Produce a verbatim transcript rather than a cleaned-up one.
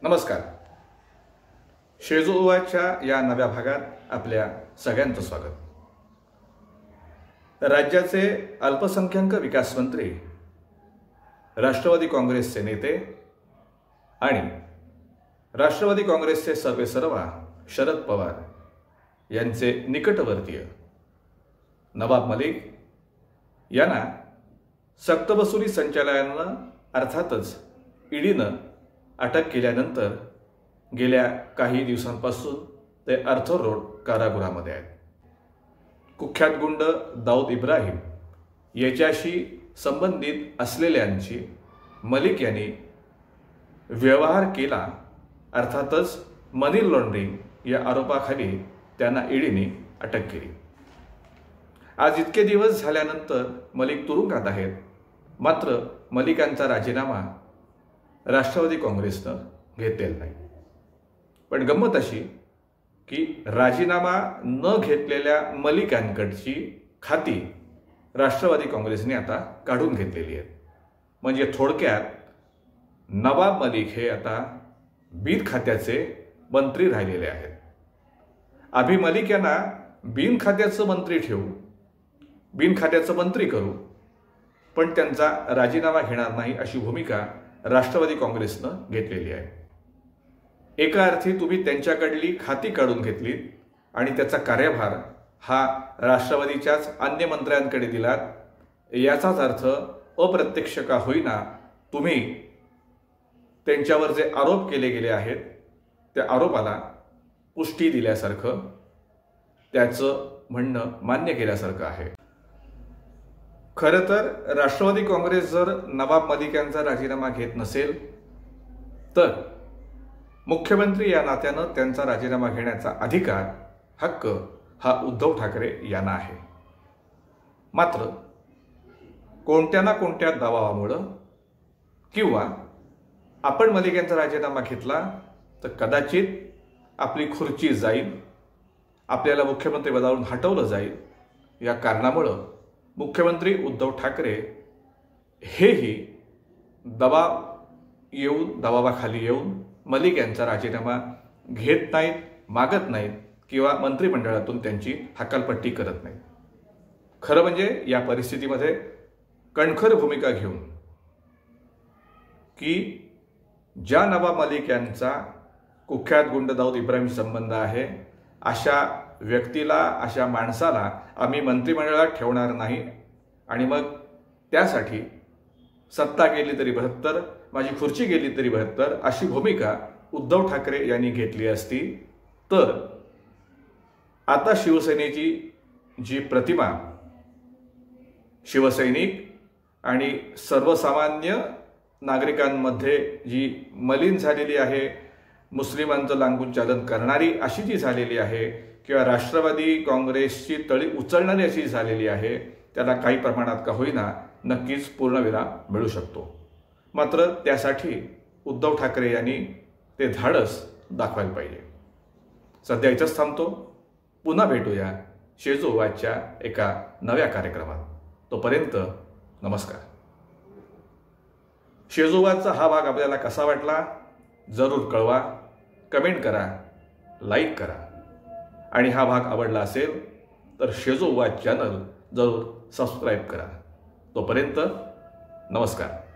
नमस्कार. शेजोवाच्या या नव्या भागात आपल्या सगळ्यांचं स्वागत. राज्याचे अल्पसंख्याक विकास मंत्री, राष्ट्रवादी काँग्रेसचे नेते आणि राष्ट्रवादी काँग्रेसचे सर्वेसर्वा शरद पवार यांचे निकटवर्तीय नवाब मलिक यांना सक्तवसुली संचालनालयानं अर्थातच ईडीनं अटक केल्यानंतर गेल्या काही दिवसांपासून ते अर्थर रोड कारागृहामध्ये आहेत. कुख्यात गुंड दाऊद इब्राहिम याच्याशी संबंधित असलेल्यांची मलिक यांनी व्यवहार केला, अर्थातच मनी लॉन्ड्रिंग या आरोपाखाली त्यांना ईडीने अटक केली. आज इतके दिवस झाल्यानंतर मलिक तुरुंगात आहेत. मात्र मलिकांचा राजीनामा राष्ट्रवादी काँग्रेसनं घेतलेला नाही. पण गंमत अशी की राजीनामा न घेतलेल्या मलिकांकडची खाती राष्ट्रवादी काँग्रेसने आता काढून घेतलेली आहेत. म्हणजे थोडक्यात नवाब मलिक हे आता बीन खात्याचे मंत्री राहिलेले आहेत. अभि मलिक यांना बीन खात्याचं मंत्री ठेवू, बीन खात्याचं मंत्री करू, पण त्यांचा राजीनामा घेणार नाही अशी भूमिका राष्ट्रवादी काँग्रेसनं घेतलेली आहे. एका अर्थी तुम्ही त्यांच्याकडली खाती काढून घेतली आणि त्याचा कार्यभार हा राष्ट्रवादीच्याच अन्य मंत्र्यांकडे दिलात. याचाच अर्थ अप्रत्यक्ष का होईना तुम्ही त्यांच्यावर जे आरोप केले गेले आहेत त्या आरोपाला पुष्टी दिल्यासारखं, त्याचं म्हणणं मान्य केल्यासारखं आहे. खरं तर राष्ट्रवादी काँग्रेस जर नवाब मलिक यांचा राजीनामा घेत नसेल तर मुख्यमंत्री या नात्यानं त्यांचा राजीनामा घेण्याचा अधिकार, हक्क हा उद्धव ठाकरे यांना आहे. मात्र कोणत्या ना कोणत्या दबावामुळं किंवा आपण मलिक यांचा राजीनामा घेतला तर कदाचित आपली खुर्ची जाईल, आपल्याला मुख्यमंत्री पदावरून हटवलं जाईल, या कारणामुळं मुख्यमंत्री उद्धव ठाकरे हेही दबाव येऊन दबावाखाली येऊन मलिक यांचा राजीनामा घेत नाहीत, मागत नाहीत किंवा मंत्रिमंडळातून त्यांची हकालपट्टी करत नाहीत. खरं म्हणजे या परिस्थितीमध्ये कणखर भूमिका घेऊन की ज्या नवाब मलिक यांचा कुख्यात गुंड दाऊद इब्राहिम संबंध आहे अशा व्यक्तीला, अशा माणसाला आम्ही मंत्रिमंडळात ठेवणार नाही आणि मग त्यासाठी सत्ता गेली तरी बहत्तर, माझी खुर्ची गेली तरी बहत्तर अशी भूमिका उद्धव ठाकरे यांनी घेतली असती तर आता शिवसेनेची जी प्रतिमा शिवसैनिक आणि सर्वसामान्य नागरिकांमध्ये जी मलिन झालेली आहे, मुस्लिमांचं लांगून चालन करणारी अशी जी झालेली आहे किंवा राष्ट्रवादी काँग्रेसची तळी उचलणारी अशी झालेली आहे, त्याला काही प्रमाणात का होईना नक्कीच पूर्णविराम मिळू शकतो. मात्र त्यासाठी उद्धव ठाकरे यांनी ते धाडस दाखवायला पाहिजे. सध्या इथंच थांबतो. पुन्हा भेटूया शेजोवाच्या एका नव्या कार्यक्रमात. तोपर्यंत नमस्कार. शेजोवाचा हा भाग आपल्याला कसा वाटला जरूर कळवा, कमेंट करा, लाईक करा आणि हा भाग आवडला असेल तर शेजोवा चॅनल जरूर सबस्क्राईब करा. तोपर्यंत नमस्कार.